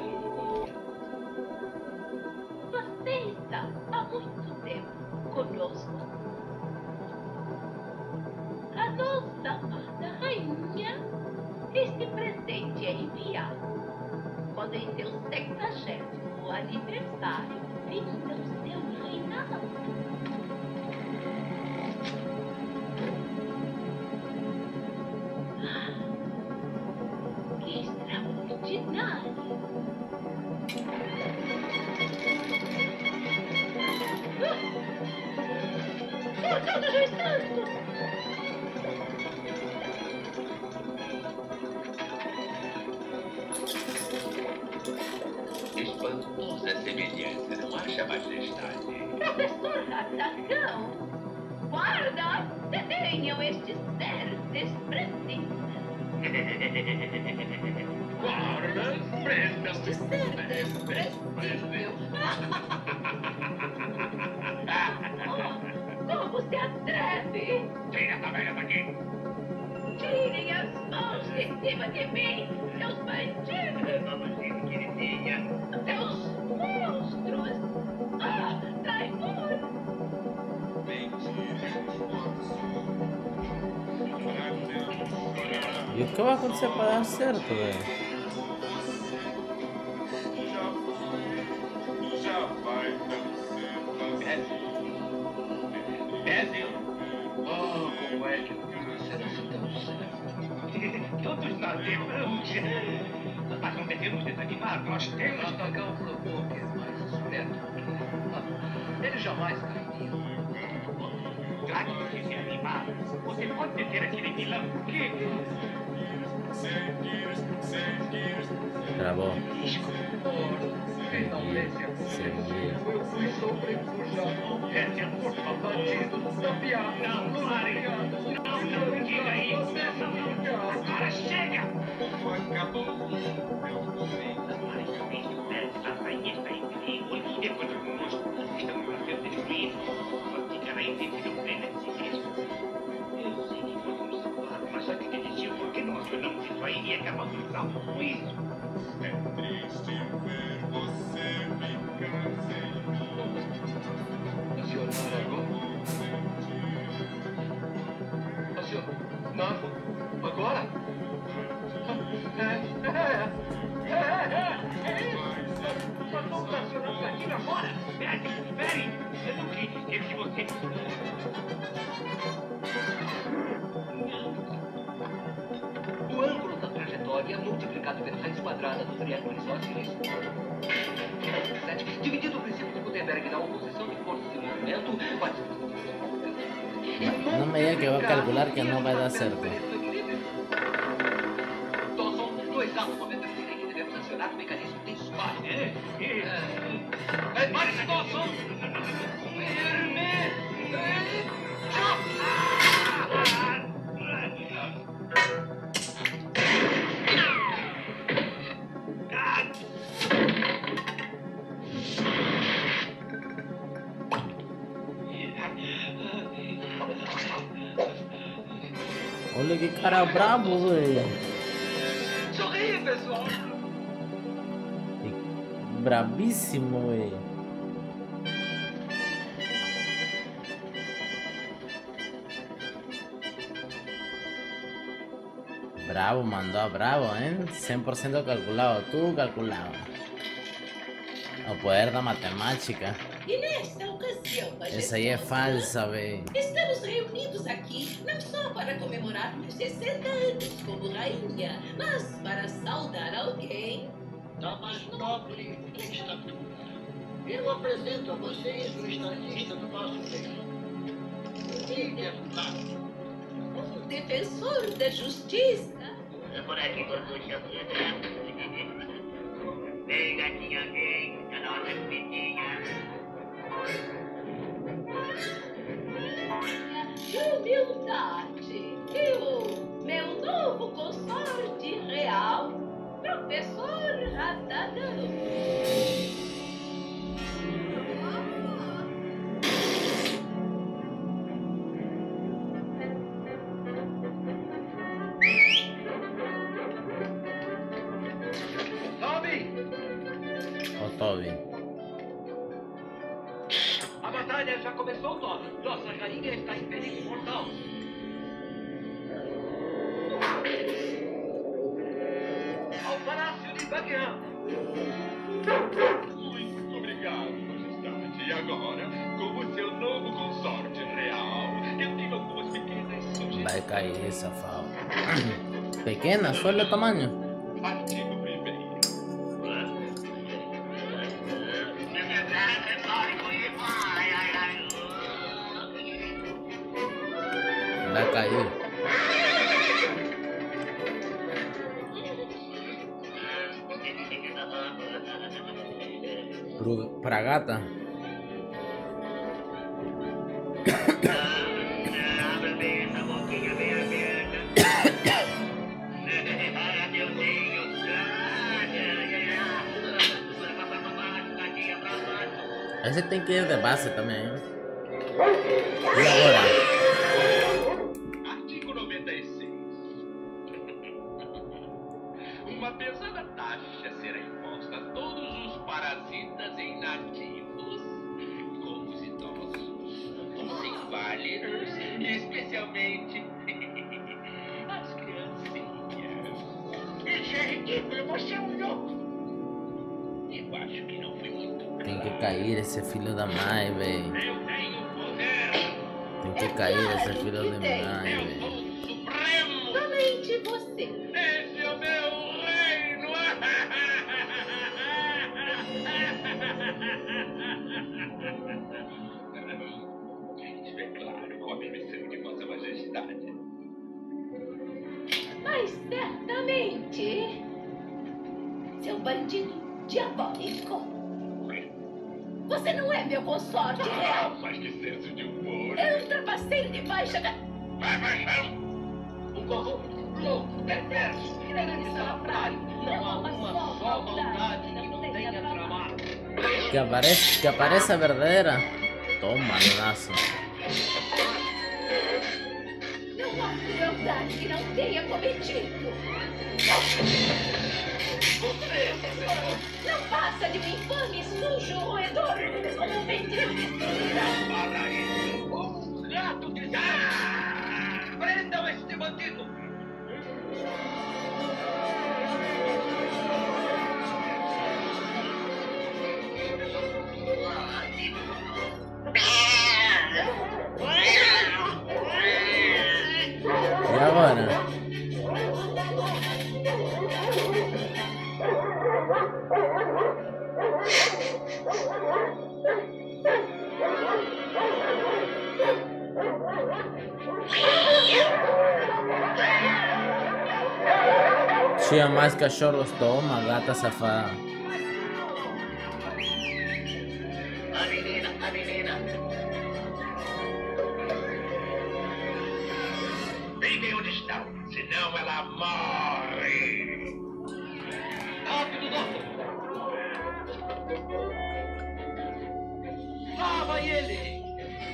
Você está há muito tempo conosco. aniversário. Venha pelo céu e reinado. Que extraordinário! Portal do Juiz Santo! Espantosa semelhança, não acha, majestade? Professor Ratacão, guarda, detenham este ser desprezível. Guardas, prenda Este ser desprezível. Oh, como se atreve? Tira essa velha daqui. Tirem as mãos de cima de mim, seus bandidos! Vamos ver, queridinha. Seus monstros! Ah, traidor! E o que vai acontecer para dar certo, velho? Já vai não ser Péssimo. Oh, como é que será assim tão certo? Todos nós erramos. Mas não devemos desanimar. Nós temos... Ratacão provou que é mais esperto do que é. Ele jamais cairia. Já que você se animar, você pode dizer aquele vilão que... Travou. Finalmente Seguir. eu fui sobrepujado. Péssimo, por favor. Bandido da piada. Não, pare. Não, diga isso. Agora chega. acabou. Eu tomei. Agora estou esperto, a rainha está em perigo. E quando conosco estamos a ser destruídos, ficará invencivelmente em si mesmo. Eu sei que podemos salvar, mas sabe o que dizia? Porque nós olhamos isso aí e acabamos salvo com isso. É triste ver você ficar sem mim. O senhor não largou? O senhor... Não. Agora? Só estou estacionando aqui agora. Espere. Eu não quis dizer que você... O ângulo da trajetória multiplicado pela raiz quadrada do triângulo isósceles. 7. Dividido o princípio de Gutenberg na oposição de forças de movimento. No me diga que va a calcular que no va a dar certo. Dawson, no exato momento eu direi que devemos acionar o mecanismo de disparo. Mas, Dawson! Firme! Olha que cara brabo, velho. Sorri, pessoal! Brabíssimo, velho. Bravo, mandó a bravo, ¿eh? 100% calculado, tudo calculado. O poder da matemática. E nesta ocasião, Essa aí é falsa, velho. estamos reunidos aqui não só para comemorar meus 60 anos como rainha, mas para saudar alguém. Da mais nobre estatura. Eu apresento a vocês o estadista do nosso reino. Peter Parker. Um defensor da justiça. É por aqui, gorducha. Vem, gatinha, vem. A nossa comidinha. Humildade. E o meu novo consorte real, Professor Ratacão. Ó, Toby. A batalha já começou, Toby. Nossa rainha está em perigo mortal. Ao Palácio de Buckingham. Vai cair, safado. Pequena, só olha o tamanho. Artigo primeiro. Vai cair. Pra gata. Esse tem que ir de base também. E agora? Artigo 96. Uma pesada taxa será imposta a todos os parasitas inativos, como os idosos, os inválidos e especialmente as criancinhas. Isso é ridículo, você é um louco. Eu acho que não foi muito claro. Tem que cair esse filho da mãe, velho. Eu tenho poder. Tem que cair esse filho da mãe, Eu velho. sou o Supremo. Somente você. Esse é o meu reino. Isso é claro, com a permissão de Vossa Majestade. Mas certamente. Seu bandido diabólico. Você não é meu consorte real. Mas que senso de humor. É um trapaceiro de baixa da... Vai, paixão. Um corrupto, louco, perverso, grande salafrário. Não há uma só maldade que não tenha tramado. Que apareça a verdadeira. Toma, laço. Não há crueldade que não tenha cometido. Não passa de um infame, sujo, roedor, comumente esquecida. Para isso, um gato de... Prendam este bandido! E agora? Tinha mais cachorros, toma, gata safada. A menina. Fiquem onde estão, senão ela morre. Rápido, doutor! Lava ele!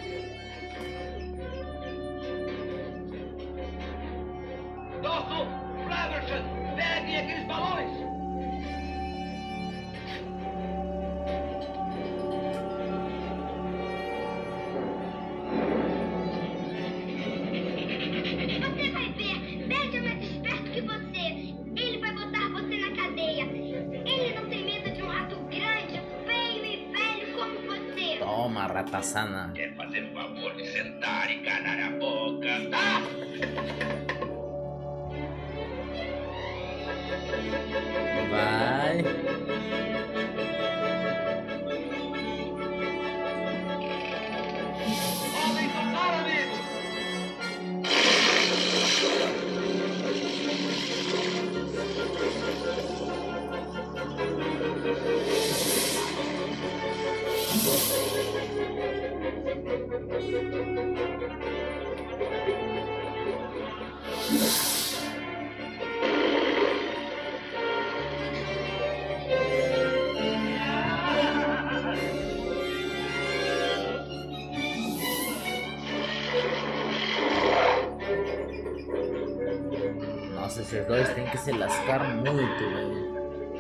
Doutor, Flaverson, pegue aqueles balões! Você vai ver, Bad é mais esperto que você. Ele vai botar você na cadeia. Ele não tem medo de um rato grande, feio e velho como você. Toma, ratazana. Quer fazer o favor de sentar e calar a boca, tá? Vai. Podem soltar, amigo! Nossa, esses dois têm que se lascar muito, velho.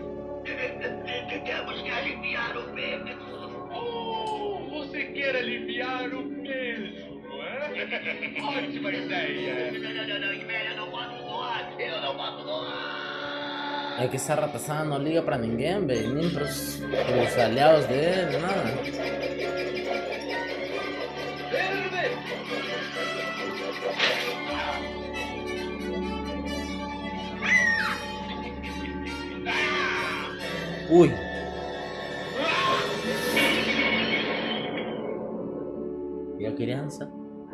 Temos que aliviar o medo. Você quer aliviar o peso, é? Ótima ideia. Eu não posso doar. É que essa ratazana não liga pra ninguém, velho. Nem pros aliados dele, nada. Firme! Ui. E a criança?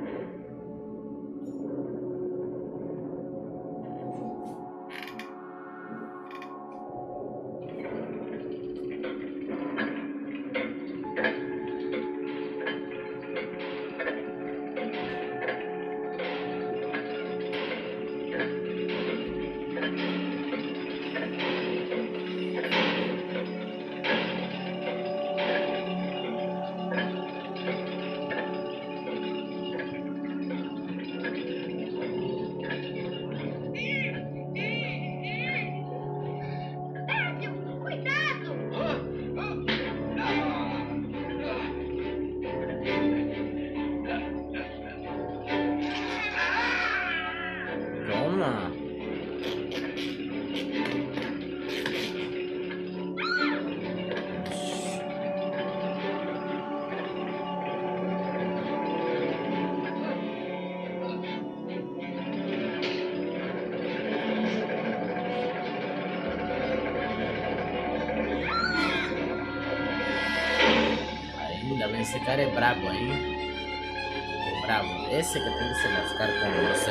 Esse cara é brabo, hein? É brabo. Esse que tem que se lascar com você.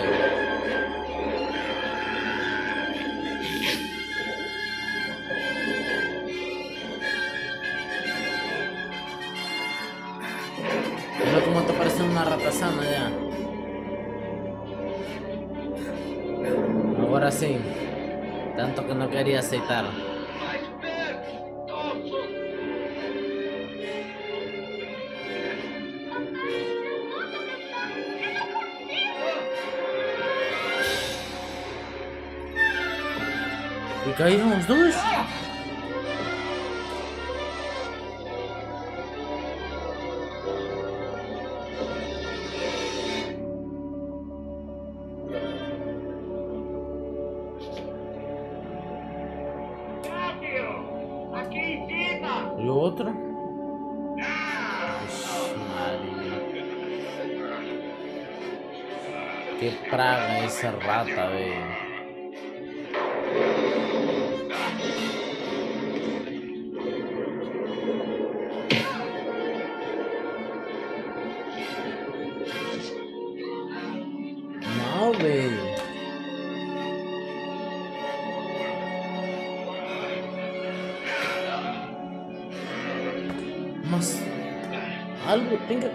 Olha como tá parecendo uma ratazana já. Agora sim. Tanto que não queria aceitar. E caíram os dois? Aqui em cima! E o outro? Ixi, Maria. Que praga essa rata, velho. Não, velho. Mas algo tem que...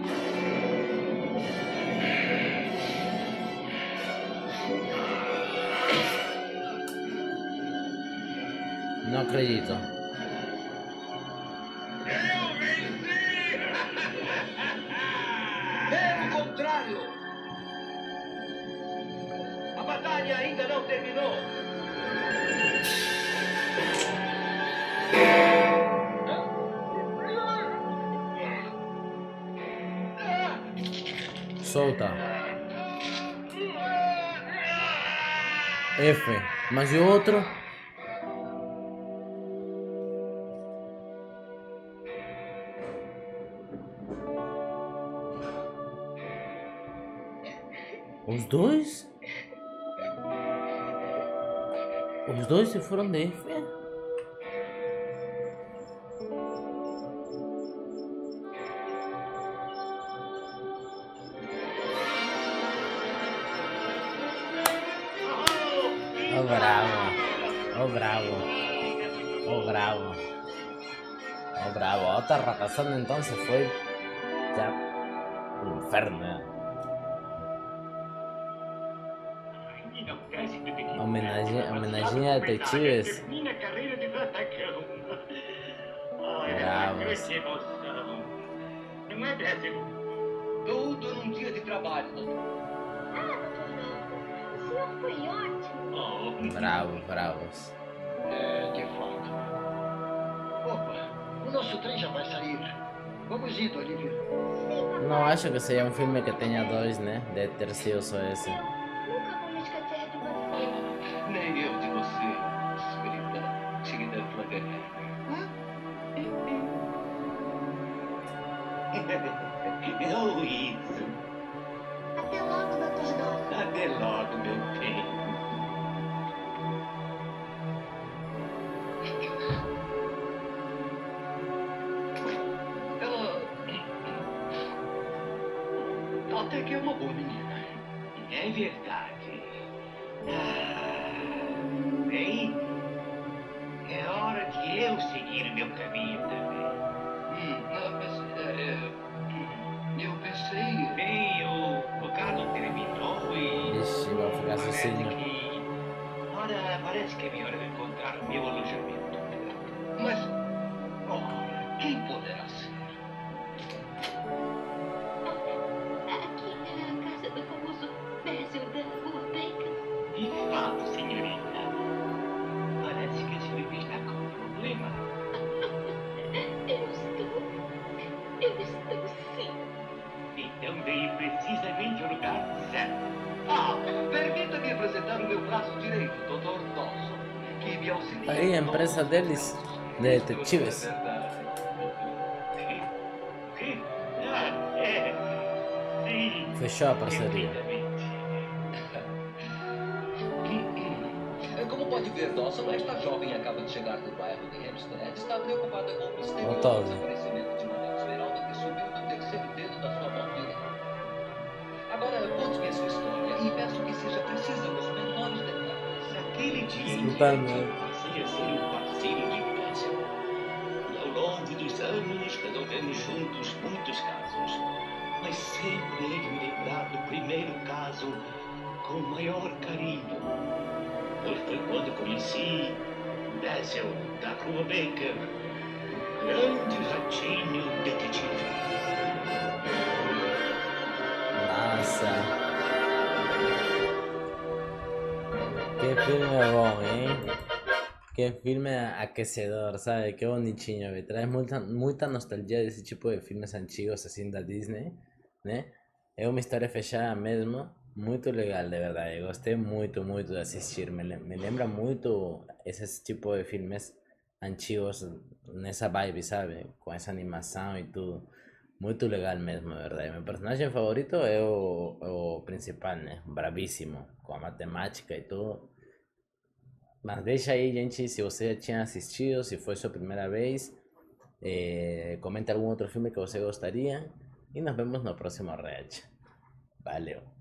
Não acredito. Eu venci! Pelo contrário! A batalha ainda não terminou! Solta. F. Mas e o outro? Os dois? Os dois se foram de F? Ô bravo, ô bravo, ô bravo, ô bravo. A otra ratazana entonces fue ya un inferno. Homenagem a detetives. Termina a carreira de Vatacão. Bravos. Que emoção. Não é, Décimo? Tudo num dia de trabalho, doutor. O senhor foi ótimo. Bravos, bravos. É, de fato. Opa, o nosso trem já vai sair. Vamos indo, Olivia. Não acho que seja um filme que tenha dois, né? Deve ter sido só esse. Nunca vou me esquecer de você. Nem eu de você, senhorita Flaviana. Oh, isso. Até logo, Dr. Doc. Até logo, meu bem. Até logo. até que é uma boa menina. É verdade. Bem, é hora de eu seguir meu caminho também. Eu pensei... Bem, o bocado terminou e... Ixi, vai ficar sozinho. Ora, parece que é melhor eu encontrar o meu alojamento. Mas, ora, quem poderá ser? Aqui é a casa do famoso Basil da Rua Bacon. De fato, senhorita. Parece que esse bebê está com um problema. Eu estou sim. Então veio precisamente ao lugar certo. Permita-me apresentar o meu braço direito, Dr. Dawson, que me auxilia. Aí a empresa deles, de detetives. Fechou a parceria. Como pode ver, Dawson, esta jovem acaba de chegar do bairro de Hempstead. Está preocupada com o misterioso desaparecimento de Madame Esmeralda, que subiu do terceiro dedo da sua mão direita. Agora, conte-me a sua história e peço que seja precisa nos menores detalhes. Naquele dia em Escutando, diante, passei a ser um parceiro de Basil. E ao longo dos anos, resolvemos juntos muitos casos. Mas sempre hei de me lembrar do primeiro caso com o maior carinho. Pois foi quando conheci Basil da Rua Baker, grande ratinho detetive. Nossa. Que filme bom, hein? Que filme aquecedor, sabe? Que bonitinho, me traz muita nostalgia desse tipo de filmes antigos assim da Disney, né? É uma história fechada mesmo, muito legal, de verdade. Eu gostei muito de assistir. Me lembra muito esses tipos de filmes antigos nessa vibe, sabe? Com essa animação e tudo. Muito legal mesmo, de verdade. Meu personagem favorito é o principal, né? Bravíssimo, com a matemática e tudo. Mas deixa aí, gente, se você já tinha assistido, se foi sua primeira vez, comenta algum outro filme que você gostaria. E nos vemos no próximo React. Valeu!